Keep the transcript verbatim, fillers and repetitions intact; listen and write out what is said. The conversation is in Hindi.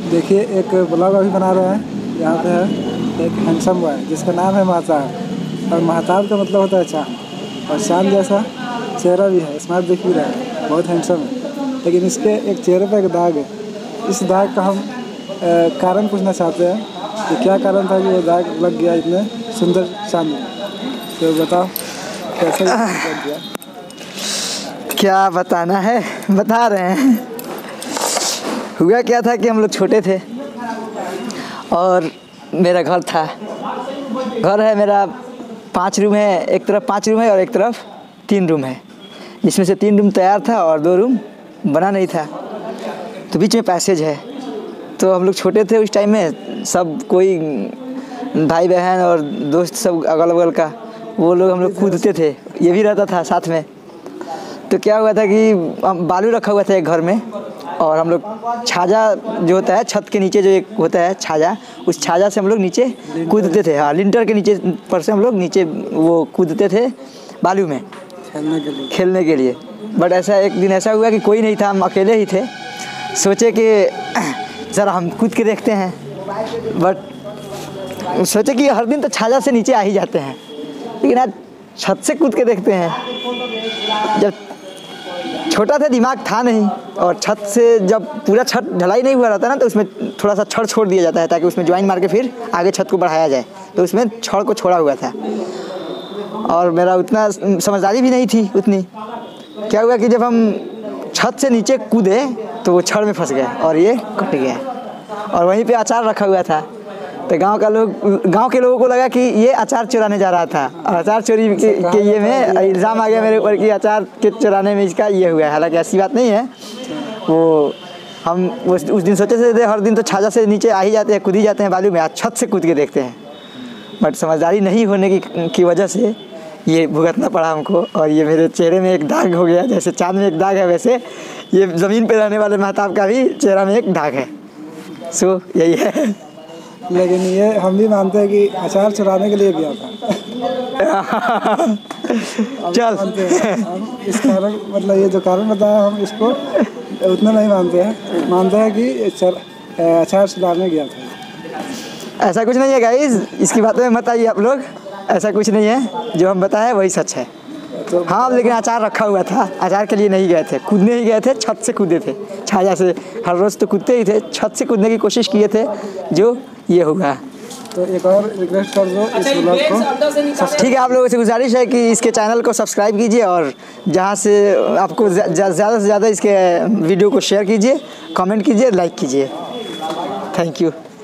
देखिए एक ब्लॉग अभी बना रहे हैं। यहाँ पे है एक हैंडसम बॉय जिसका नाम है महताब, और महताब का मतलब होता है चाँद, और चाँद जैसा चेहरा भी है, स्मार्ट दिख भी रहा है, बहुत हैंडसम है। लेकिन इसके एक चेहरे पे एक दाग है। इस दाग का हम ए, कारण पूछना चाहते हैं कि क्या कारण था कि वो दाग लग गया इतने सुंदर चाँद में। तो बताओ कैसे गया? क्या बताना है, बता रहे हैं। हुआ क्या था कि हम लोग छोटे थे और मेरा घर था। घर है मेरा, पाँच रूम है, एक तरफ पाँच रूम है और एक तरफ तीन रूम है, जिसमें से तीन रूम तैयार था और दो रूम बना नहीं था। तो बीच में पैसेज है। तो हम लोग छोटे थे उस टाइम में, सब कोई भाई बहन और दोस्त सब अगल बगल का, वो लोग हम लोग कूदते थे, ये भी रहता था साथ में। तो क्या हुआ था कि बालू रखा हुआ था एक घर में, और हम लोग छाजा जो होता है छत के नीचे जो एक होता है छाजा, उस छाजा से हम लोग नीचे कूदते थे। हाँ, लिंटर के नीचे पर से हम लोग नीचे वो कूदते थे बालू में खेलने के लिए खेलने के लिए बट ऐसा एक दिन ऐसा हुआ कि कोई नहीं था, हम अकेले ही थे। सोचे कि ज़रा हम कूद के देखते हैं, बट सोचे कि हर दिन तो छाजा से नीचे आ ही जाते हैं, लेकिन आज छत से कूद के देखते हैं। जब छोटा था दिमाग था नहीं, और छत से जब पूरा छत ढलाई नहीं हुआ रहता ना, तो उसमें थोड़ा सा छड़ छोड़ दिया जाता है ताकि उसमें ज्वाइन मार के फिर आगे छत को बढ़ाया जाए। तो उसमें छड़ को छोड़ा हुआ था, और मेरा उतना समझदारी भी नहीं थी उतनी। क्या हुआ कि जब हम छत से नीचे कूदे तो वो छड़ में फंस गए और ये कट गया, और वहीं पे अचार रखा हुआ था। तो गांव का लोग गांव के लोगों को लगा कि ये अचार चुराने जा रहा था, और अचार चोरी के, के ये में इल्ज़ाम आ गया मेरे ऊपर कि अचार के चुराने में इसका ये हुआ है। हालांकि ऐसी बात नहीं है। वो हम उस, उस दिन सोचे थे हर दिन तो छाजा से नीचे आ ही जाते हैं, कूद ही जाते हैं बालू में, आज छत से कूद के देखते हैं। बट समझदारी नहीं होने की की वजह से ये भुगतना पड़ा हमको, और ये मेरे चेहरे में एक दाग हो गया। जैसे चाँद में एक दाग है, वैसे ये ज़मीन पे रहने वाले महताब का भी चेहरा में एक दाग है। सो यही है। लेकिन ये हम भी मानते हैं कि अचार चुराने के लिए गया था। चल हम इस कारण, मतलब ये जो कारण बताया हम इसको उतना नहीं मानते हैं। मानते हैं कि अचार चुराने गया था। ऐसा कुछ नहीं है गाइस, इसकी बातों में मत आइए आप लोग। ऐसा कुछ नहीं है, जो हम बताए वही सच है। तो हाँ, लेकिन अचार रखा हुआ था, अचार के लिए नहीं गए थे, कूदने ही गए थे, छत से कूदे थे। छाया से हर रोज़ तो कूदते ही थे, छत से कूदने की कोशिश किए थे, जो ये हुआ। तो एक और रिक्वेस्ट कर दो इस ब्लॉग को। ठीक है, आप लोगों से गुजारिश है कि इसके चैनल को सब्सक्राइब कीजिए, और जहाँ से आपको ज़्यादा से ज़्यादा इसके वीडियो को शेयर कीजिए, कमेंट कीजिए, लाइक कीजिए। Thank you.